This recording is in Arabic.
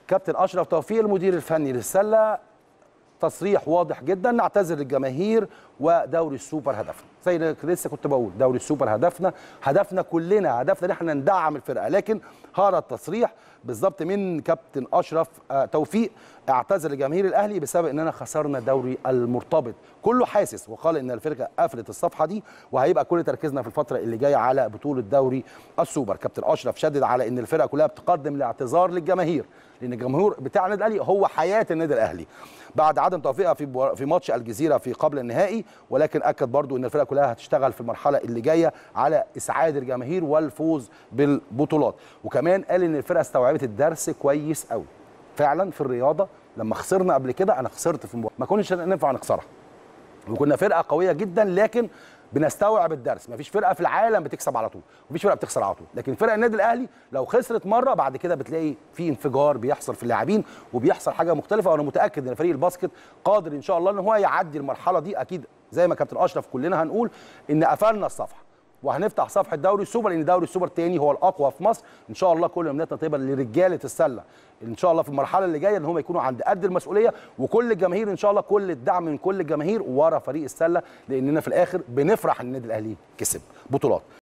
كابتن اشرف توفيق المدير الفني للسله تصريح واضح جدا: نعتذر للجماهير ودوري السوبر هدفنا. زي لسه كنت بقول دوري السوبر هدفنا كلنا، هدفنا ان احنا ندعم الفرقه. لكن هذا التصريح بالظبط من كابتن اشرف توفيق: اعتذر لجماهير الاهلي بسبب اننا خسرنا دوري المرتبط. كله حاسس، وقال ان الفرقه قفلت الصفحه دي وهيبقى كل تركيزنا في الفتره اللي جايه على بطوله دوري السوبر. كابتن اشرف شدد على ان الفرقه كلها بتقدم الاعتذار للجماهير، لان الجمهور بتاع النادي الاهلي هو حياه النادي الاهلي بعد عدم توفيقها في ماتش الجزيره في قبل النهائي. ولكن اكد برضو ان الفرقه كلها هتشتغل في المرحله اللي جايه على اسعاد الجماهير والفوز بالبطولات. وكمان قال ان الفرقه استوعبت الدرس كويس قوي. فعلا في الرياضه لما خسرنا قبل كده، انا خسرت في المباراه ما كناش ننفع نخسرها، وكنا فرقه قويه جدا، لكن بنستوعب الدرس. مفيش فرقه في العالم بتكسب على طول، مفيش فرقه بتخسر على طول. لكن فرق النادي الاهلي لو خسرت مره بعد كده بتلاقي في انفجار بيحصل في اللاعبين وبيحصل حاجه مختلفه. وانا متاكد ان فريق الباسكت قادر ان شاء الله ان هو يعدي المرحله دي. اكيد زي ما كابتن اشرف كلنا هنقول ان قفلنا الصفحه وهنفتح صفحه دوري السوبر، لان دوري السوبر تاني هو الاقوى في مصر. ان شاء الله كل امنياتنا طيبه لرجاله السله ان شاء الله في المرحله اللي جايه ان هم يكونوا عند قد المسؤوليه، وكل الجماهير ان شاء الله كل الدعم من كل الجماهير ورا فريق السله، لاننا في الاخر بنفرح ان النادي الاهلي كسب بطولات.